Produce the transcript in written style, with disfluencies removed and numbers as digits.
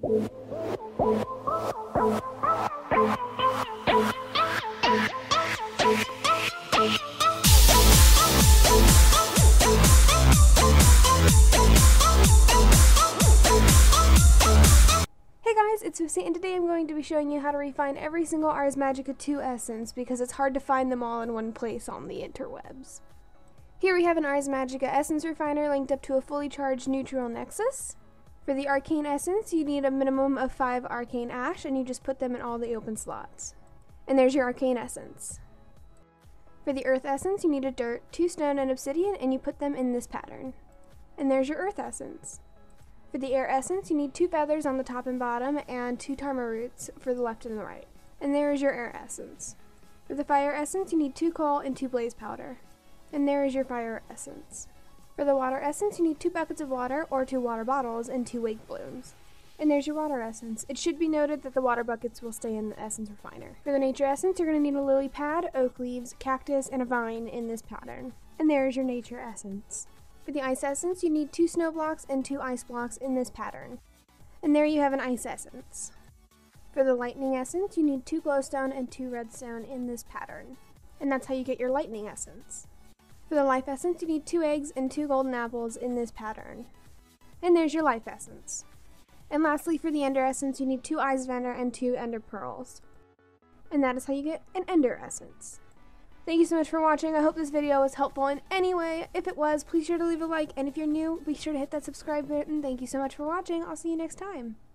Hey guys, it's Missy, and today I'm going to be showing you how to refine every single Ars Magica 2 essence because it's hard to find them all in one place on the interwebs. Here we have an Ars Magica essence refiner linked up to a fully charged neutral nexus. For the arcane essence, you need a minimum of 5 arcane ash, and you just put them in all the open slots. And there's your arcane essence. For the earth essence, you need a dirt, 2 stone, and obsidian, and you put them in this pattern. And there's your earth essence. For the air essence, you need 2 feathers on the top and bottom and 2 tarma roots for the left and the right. And there is your air essence. For the fire essence, you need 2 coal and 2 blaze powder. And there is your fire essence. For the water essence, you need 2 buckets of water or 2 water bottles and 2 wake blooms. And there's your water essence. It should be noted that the water buckets will stay in the essence refiner. For the nature essence, you're going to need a lily pad, oak leaves, cactus, and a vine in this pattern. And there is your nature essence. For the ice essence, you need 2 snow blocks and 2 ice blocks in this pattern. And there you have an ice essence. For the lightning essence, you need 2 glowstone and 2 redstone in this pattern. And that's how you get your lightning essence. For the life essence, you need 2 eggs and 2 golden apples in this pattern. And there's your life essence. And lastly, for the ender essence, you need 2 eyes of ender and 2 ender pearls. And that is how you get an ender essence. Thank you so much for watching. I hope this video was helpful in any way. If it was, please sure to leave a like, and if you're new, be sure to hit that subscribe button. Thank you so much for watching. I'll see you next time.